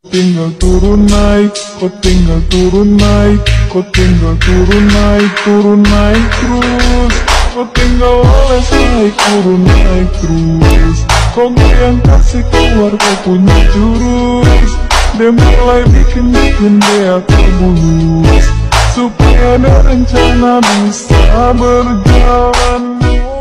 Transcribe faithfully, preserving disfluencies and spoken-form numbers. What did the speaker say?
Tinggal turun naik, kau tinggal turun naik, kau tinggal turun naik, turun naik terus. Kau tinggal oles naik, turun naik terus. Kau yang kasih keluar kau punya jurus. Dia mulai bikin-bikin dia terbulus, supaya ada rencana bisa berjalan.